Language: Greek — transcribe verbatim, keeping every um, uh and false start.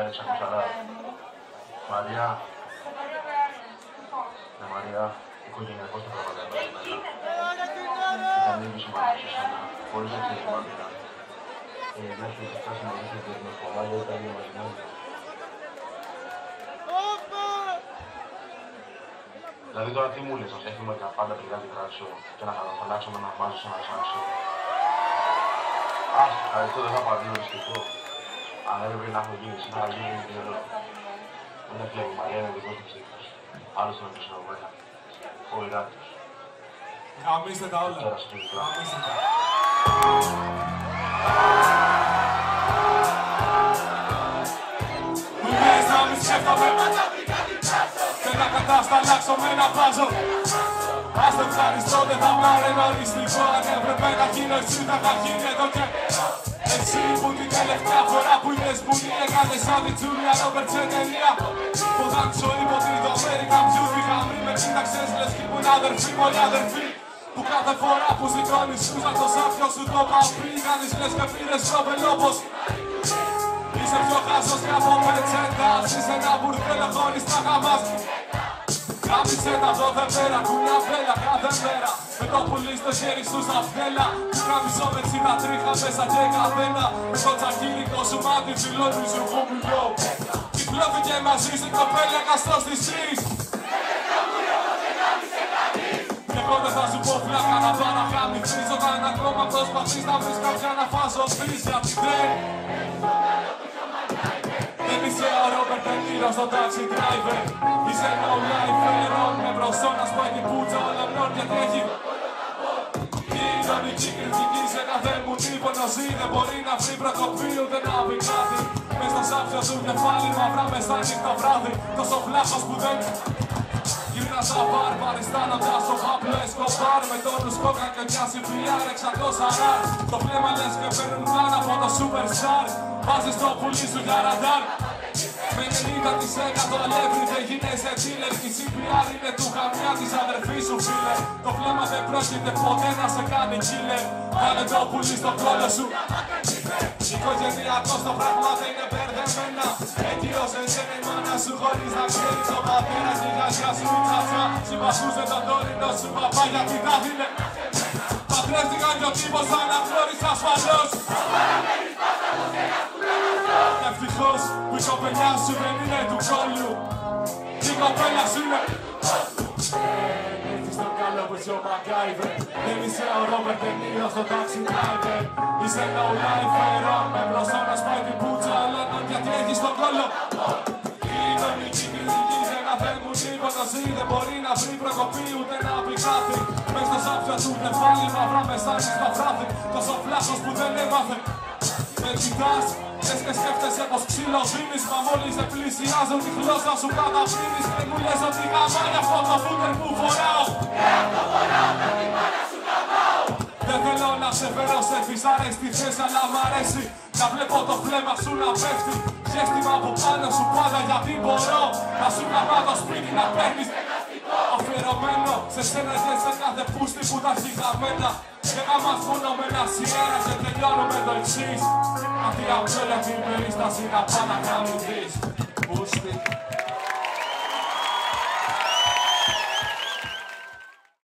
εξακόσια. Μαρία. Ναι, Μαρία, οικογενειακός το προπαγάνδα. Ήταν ήδη σημαντικό σε σένα, χωρίς να ξέρεις μάτια. Μέχρι να φτάσει να δεις ότι με φοβάει όταν είναι μαζεμένοι. Δηλαδή τώρα τι μου λες, να έχουμε τα πάντα πηγάδι κράξιο και να αλλάξουμε να μάζω σε ένα σάξιο. Αχ, ευχαριστώ, δεν θα απαντήσω δυστυχώ. Αν έπρεπε να έχω γίνει σήμερα, γίνει και εδώ. Δεν εκλέγω, Μαρία είναι δικός μου ψήφος. Άλλος να πεις εδώ πέρα. Ο Ηράκλειος. Γαμίστε τα όλα. Γαμίστε τα. Μου λες να μην σκέφτομαι. Και να κατασταλάξω με ένα πάζο. Ας το ευχαριστώ, δεν θα μ' αρενώνεις λοιπόν. Αν έπρεπε να γίνω εσύ θα είχα γίνει εδώ και εσύ που την τελευταία φορά που είδες που είναι έκανες σαν την Τζούλια Ρόμπερτς σε ταινία. Που θα ξέρω υποτρίτω American Beauty. Γαμί με κοίταξες λες κι ήμουν αδερφή, πολύ αδερφή. Που κάθε φορά που σηκώνεις σου σαν το σάπιο σου το παπί. Κάνεις λες και πήρες σόπελ όπως είσαι πιο χάσος και από πετσέντας. Είσαι ένα μπουρδέλο χωρίς τα χαμάς. Κάμισε τα δώδε πέρα, κουνιά φέλα κάθε μέρα. Με το πουλί στο χέρι σου σαν φέλα. Που κάμισο με τσίτα τρίχα μέσα και καθένα. Με το τσακίρικο σου μάτι ψηλώνει σου κουμπιλιό. Κυκλώθηκε μαζί σου κοπέλα καστός της τρεις. Και εγώ δεν θα σου πω φλάκα να πάω να χαμηθείς. Όταν ακόμα προσπαθείς να βρεις κάποια να φας οφείς. Γιατί δεν δεν είσαι ο Ρόμπερτ Ντενίρο στο taxi driver. Είσαι no lifer, on με μπροσόνα σπάγει πουτσα όλα μπλόρια τρέχει. Η ηρωνική κριτική σε κάθε μου τύπωνο ζει. Δεν μπορεί να βρει προκοπή ούτε να πει κάτι. Μες στο σάπιο σου κεφάλι μαυρά μες στα νύχτα βράδυ. Τόσο φλάχος που δεν γυρνά στα μπαρ, παριστάνοντας το Παμπλο Εσκομπάρ. Με τόνους κόκα και μια σι πι αρ εξακόσια ραρ. Το βλέμμα λες και παίρνουν πάνω από το Superstar. Βάζεις το πουλί σου για ραντάρ. Με ενενήντα τοις εκατό αλεύρι δεν γίνεσαι dealer. Η σι πι αρ είναι του χαμιά της αδερφής σου φίλε. Το βλέμμα δεν πρόκειται ποτέ να σε κάνει killer. Κάνε το πουλί στο κόλλο σου. Οικογενειακός το πράγμα δεν είναι μπερδεμένα. Έγκυρος εσένα η μάνα σου χωρίς να ξέρει το πατέρα. Και η γαζιά σου η τσάτσια. Συμπασούσε τον τόρινο σου παπά γιατί θα δίνε. Παντρεύτηκαν κι ο τύπος θα αναγνώρισε ασφαλώς. Ευτυχώς που η κοπελιά σου δεν είναι του κόλλου. Η κοπέλα σου είναι. Δεν έχεις τον καλό που είσαι ο Μακάιβερ. Δεν είσαι ο Ρόμπερτ Ντενίρο στο taxi driver. Είσαι no lifer, on με μπροστά να σπάει την πουτσα. Αλλά γιατί έχεις τον κόλλο. Η ηρωνική κριτική σε κάθε μου τύπωνο ζει. Δεν μπορεί να βρει προκοπή ούτε να πει κάτι. Μες στο σάπιο του κεφάλι μαυρά μεσάνι στα βράδυ. Τόσο φλάχος που δεν έμαθε. Με κοιτάς, λες και σκέφτεσαι πως ξύλο δίνεις. Μα μόλις σε πλησιάζουν τη γλώσσα σου καταφρύνεις. Και μου λες ότι γαμάει αυτό το φούτερ που φοράω. Και αυτό φοράω με τη μάνα σου γαμάω. Δεν θέλω να σε φέρω σε δυσάρεστη θέση, αλλά μ' αρέσει να βλέπω το φλέμμα σου να πέφτει. Ζέστημα από πάνω σου πάντα γιατί μπορώ να σου γαμάω το σπίτι να παίρνεις. Αφιερωμένο σε σένα και σε κάθε πούστη που τα έχει γραμμένα. Και γάμας μόνο με ένα σιέρα και τελειώνω με το εξής. Αυτή απ' όλα την περίσταση να πάω να κάνει δεις. Πούστη.